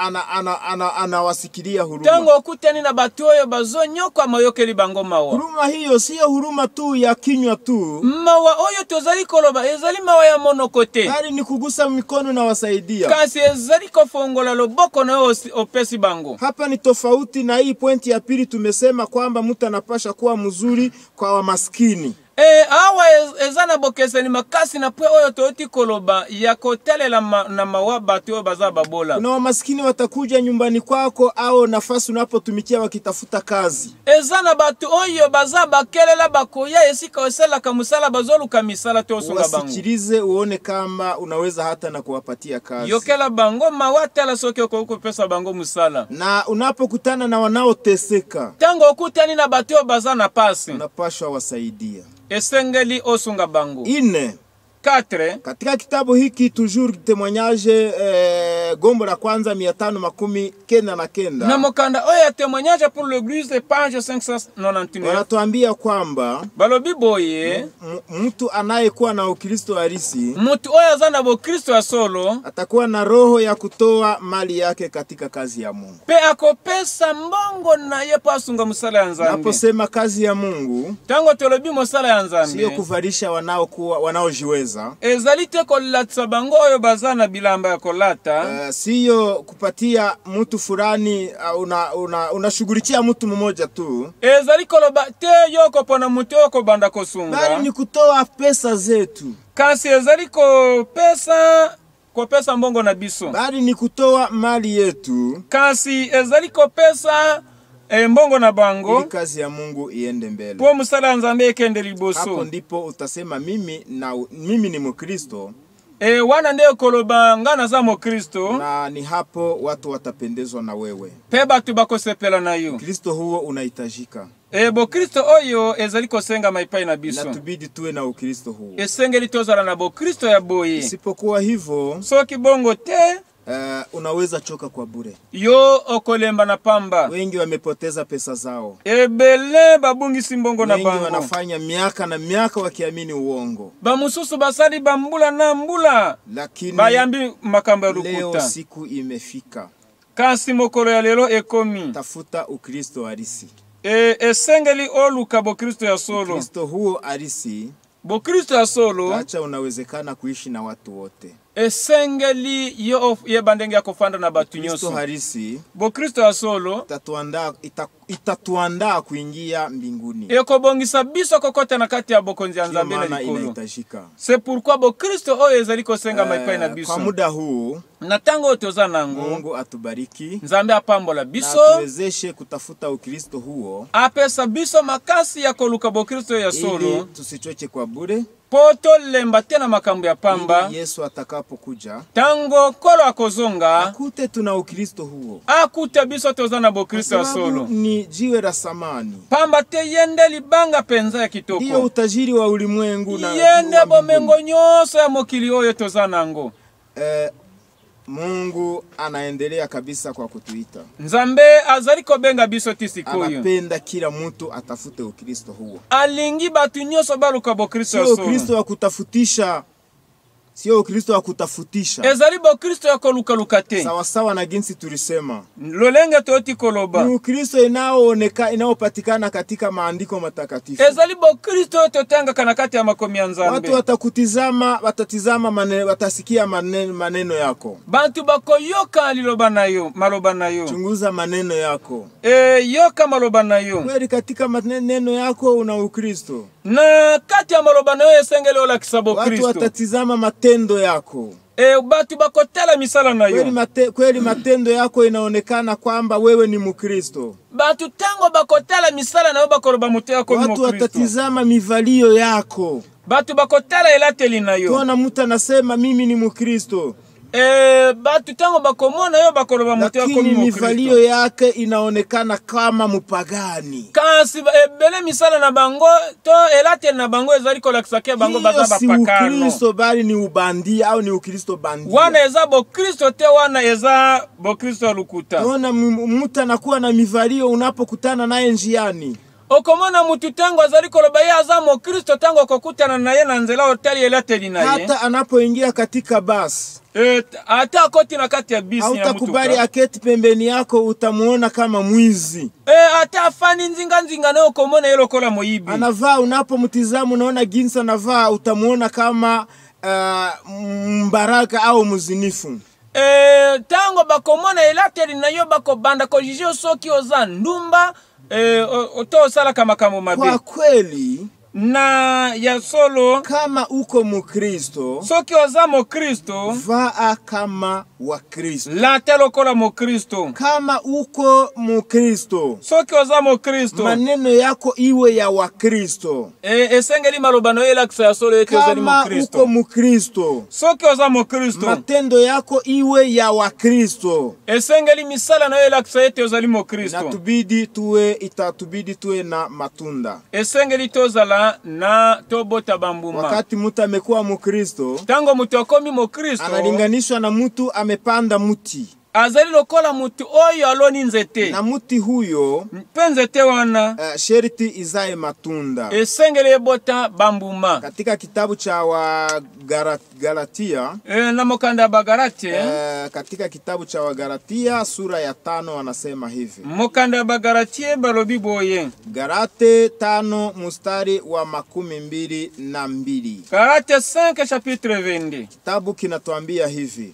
anawasikilia huruma. Tango okutani na batu oyo bazonyo kwama yokeli bango mawa. Huruma hiyo sio huruma tu ya kinywa tu. Mawa oyo tozali koloba ezali mawa ya monokote. Bali ni kugusa mikono na wasaidia. Kasi ezali kofongola loboko na opesi bango. Hapa ni tofauti na hii pointi ya pili tumesema kwamba mtu anapasha kuwa mzuri kwa wamaskini. Awa ezana bokese ni makasi na pwe oyo tooti koloba ya kotelela na mawaba tuyo baza babola. Kuna wamaskini watakuja nyumbani kwako au nafasi unapotumikia wakitafuta kazi. Ezana batu oyo baza bakelela bakoya esika osela kamusala bazolu kamisala to sunga bango. Wasikilize uone kama unaweza hata na kuwapatia kazi. Yokela bango mawatela soke oko pesa bango musala. Na unapokutana na wanaoteseka. Tango okutani na batu oyo baza na pasi. Unapaswa wasaidia. Esengeli osunga bango. 4. Katika kitabu hiki toujours témoignage gombo la kwanza 599. Na mokanda oya témoignage pour l'église page 599. Wanatuambia kwamba balobi boye mtu anayekuwa na Ukristo halisi, mtu oya zana bo Kristo ya solo atakuwa na roho ya kutoa mali yake katika kazi ya Mungu. Pe akopesa mbongo na yepo asunga musala ya nzambe. Naposema kazi ya Mungu, tango tolobi musala ya nzambe, sio kuvalisha wanaojiweza. Ezalite kolatsa bango oyo bazana bilamba ya kolata. Sio kupatia mtu fulani unashughulikia mtu mmoja tu. Ezali koloba te yoko pona mtu yoko banda kosunga. Bali ni kutoa pesa zetu. Kasi ezali ko pesa mbongo na biso. Bali ni kutoa mali yetu. Kasi ezali ko pesa mbongo na bango. Ili kazi ya Mungu iende mbele. Po musala nzambe ekende liboso. Hapo ndipo utasema mimi ni Mkristo. Wana ndio koloba ngana za Mkristo. Na ni hapo watu watapendezwa na wewe. Peba tubakosepela na yo. Kristo huo unahitajika. Bo Kristo oyo ezali kosenga maipai na biso. Natubidi tuwe na Ukristo huo. Esengeli tozala na bo Kristo ya boye. Isipokuwa hivyo, soki bongo te, unaweza choka kwa bure. Yo okolemba na pamba. Wengi wamepoteza pesa zao. Ebele babungi simbongo na bango. Wengi wanafanya miaka na miaka wakiamini uongo. Bamususu basali bambula na mbula. Lakini bayambi makamba rukuta. Leo siku imefika. Kasi mokolo ya lelo ekomi. Tafuta Ukristo halisi. Esengeli oluka bo Kristo ya solo. Kristo huo halisi. Bo Kristo ya solo. Acha unawezekana kuishi na watu wote. Esengeli ye bandenge ya kufanda na batu nyoso. Kristo halisi. Bo Kristo ya solo. Itatuandaa kuingia mbinguni. Ekobongisa biso kokote na kati ya bokonzi ya nzambe na likolo. C'est pourquoi bo Kristo oyo ezali kosenga maipai na biso. Kwa muda huu, na tango toza nango, Mungu atubariki. Nzambe apambola biso. Na tuwezeshe kutafuta Ukristo huo. Apesa biso makasi ya koluka bo Kristo ya solo. Ili tusichoche kwa bure. poto lemba tena makambo ya pamba ili Yesu atakapokuja tango kolo akozonga akute tuna Ukristo huo. akuta biso tozana bo Kristo solo Ni jiwe la samani. pamba te yende libanga penza ya kitoko Ndio utajiri wa ulimwengu na yende bomengo nyoso ya mokili oyo tozana ngo. Mungu anaendelea kabisa kwa kutuita. Nzambe azali kobenga biso tisikoyo. Anapenda kila mtu atafute Ukristo huo. Alingi batu nyoso baluka bo Kristo sio solo. Ukristo wa kutafutisha. Sio Ukristo wa kutafutisha. Ezali bo Kristo ya koluka te. Sawa sawa na jinsi tulisema. Lolenge toti koloba. Ni Ukristo inaopatikana katika maandiko matakatifu. Ezali bo Kristo totanga kanakati ya makomi ya Nzambe. Watu watatizama maneno, watasikia maneno yako. Bantu bako yoka liloba nayo, maloba nayo. Chunguza maneno yako. Yoka maloba nayo. Kweli katika maneno yako una Ukristo. Na kati ya maloba nayo esengele ola kisabo Kristo. Watu watatizama matendo yako. Batu bako tela misala nayo. Kweli matendo yako inaonekana kwamba wewe ni Mkristo. Batu tango bako tela misala nayo bako loba mutu yako ni Mkristo. Watu watatizama mivalio yako. Batu bako tela elateli nayo. Tuona mtu anasema mimi ni Mkristo. Batu tango bako mona yo bako loba mutu yako ni Mkristo. Lakini mivalio yake inaonekana kama mpagani. Kasi bele misala na bango to elateli na bango ezali kolakisake bango baza bapakano. Si Ukristo bali ni ubandia au ni Ukristo bandia. Wana eza bo Kristo te wana eza bo Kristo lukuta. Tuona mtu anakuwa na mivalio unapokutana naye njiani. Okomona mutu tango azali koloba ye aza mo Kristo tango kokutana naye na nzela hoteli elateli naye. Hata anapoingia katika basi. Hata akoti na kati ya bisi ya mutuka. Hautakubali aketi pembeni yako, utamuona kama mwizi. Hata afani nzinga na okomona yelo kola moibi. Anavaa, unapomtizama unaona jinsi anavaa, utamuona kama mbaraka au mzinifu. Tango bakomona elateli nayo bako banda ko jije soki oza ndumba oto sala kama mabe. Kwa kweli na ya solo kama uko Mkristo, soki oza mo Kristo vaa kama wa Kristo. La telo kola mo Kristo. Kama uko Mkristo, soki oza mo Kristo, maneno yako iwe ya wa Kristo. Esengeli malobano ela kisa ya solo yeke ozali mo Kristo. Kama uko Mkristo, soki oza mo Kristo, matendo yako iwe ya wa Kristo. Esengeli misala na ela kisa yete ozali mo Kristo. Itatubidi tuwe na matunda. Esengeli tozala na tobota bambuma. Wakati mtu amekuwa Mkristo, tango mtu akomi mo Kristo, analinganishwa na mtu amepanda muti. Azali lokola mutu oyo aloni nzete. Na muti huyo nzete wana sheriti izae matunda. Esengele bota bambuma. Katika kitabu cha Galatia, na mokanda ba Galatia, katika kitabu cha Galatia sura ya 5 anasema hivi. Mokanda ba Galatia balobi boye. Galate 5 mstari wa 22. Galate 5 chapitre 20. Kitabu kinatuambia hivi.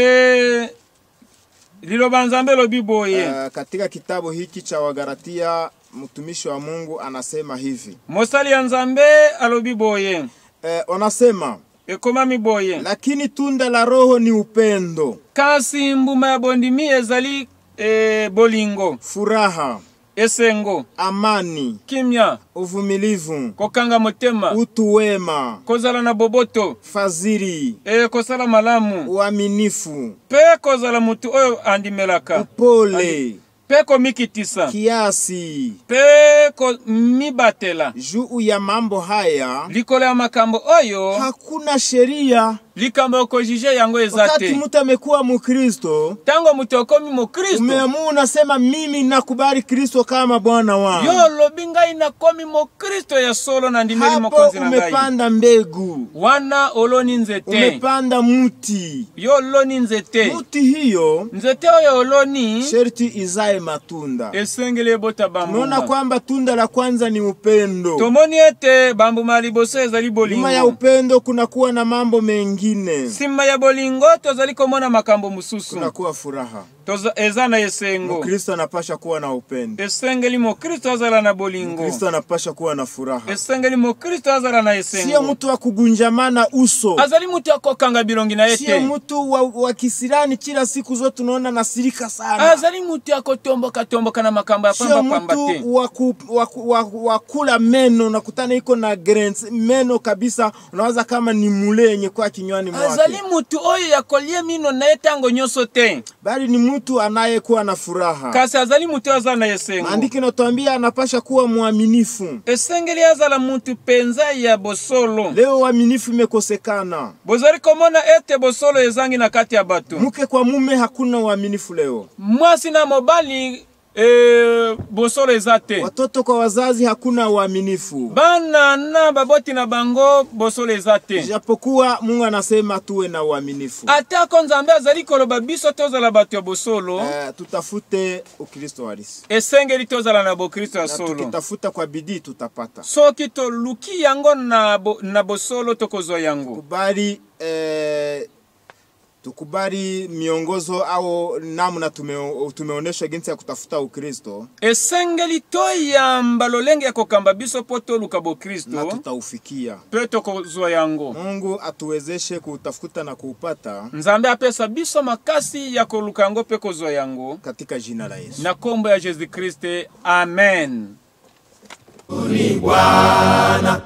Liloba Nzambe lobi boye. Katika kitabu hiki cha Wagalatia mtumishi wa Mungu anasema hivi. Mosali ya Nzambe alobi boye. Wanasema ekoma mi boye. Lakini tunda la Roho ni upendo. Kasi mbuma ya bondimi ezali bolingo, furaha, esengo, amani, kimya, uvumilivu, kokanga motema, utu wema, kozala na boboto, fadhili, kosala malamu, uaminifu, pe kozala mutu oyo andimelaka, upole, pe komikitisa, kiasi, pe mibatela. Juu ya mambo haya likolo ya makambo oyo hakuna sheria. Likambo kojije yango ezate. Wakati mtu amekuwa Mkristo, tango mtu akomi Mkristo, umeamua unasema mimi nakubali Kristo kama Bwana wangu. Yo lobinga inakomi Mkristo ya solo na ndimeli mokonzi na ngai. Umepanda mbegu. Wana oloni nzete. Umepanda muti. Yo loni nzete. Muti hiyo nzete oyo oloni sherti izae matunda. Esengele bota bambuma. Tunaona kwamba tunda la kwanza ni upendo. Tomoni ete bambuma liboso ezali bolingo. Nyuma ya upendo kunakuwa na mambo mengi. Sima ya bolingo tozali komona makambo mususu. Kunakuwa furaha. eza na esengo. Mkristo anapasha kuwa na upendo. Esengeli mukristo azala na bolingo. Mkristo anapasha kuwa na furaha. Esengeli mukristo azala na esengo. Sio mtu wa kugunjamana uso. Azali mtu akokanga bilongi na ete. Sio mtu wa kisirani kila siku zote tunaona nasirika sana. Azali mtu akotomboka na makamba ya pamba te. Sio mtu wa kula meno na kutana iko na grains meno kabisa, unawaza kama ni mule yenye kwa kinywani mwake. Azali mtu oyo yakolie mino na etango nyoso te. Bali ni mtu anayekuwa na furaha. Kasi azali mtu azala na esengo. Maandiko yanatuambia anapasha kuwa mwaminifu. Esengeli azala mtu penza ya bosolo. Leo uaminifu imekosekana. Bozari komona ete bosolo ezangi na kati ya batu. Mke kwa mume hakuna uaminifu leo. Mwasi na mobali bosolo ezate. Watoto kwa wazazi hakuna uaminifu. Bana na baboti na bango bosolo ezate. Japokuwa Mungu anasema tuwe na uaminifu. Ata konzambe azali koloba biso tozala batu ya bosolo. Tutafute Ukristo halisi. Esengeli tozala na Bokristo ya solo. Tukitafuta kwa bidii tutapata. Soki to luki yango na bosolo tokozwa yango. Tukubali miongozo au namna tumeonesha jinsi ya kutafuta Ukristo. Esengeli to yamba lolenge ya kokamba biso poto luka Bokristo. Na tutaufikia. Pe tokozwa yango. Mungu atuwezeshe kutafuta na kuupata. Nzambe apesa biso makasi ya koluka yango pe kozwa yango. Katika jina la Yesu. Na kombo ya Yesu Kristo. Amen. Ni Bwana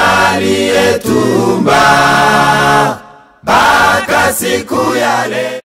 aliyetumba mpaka siku ya leo.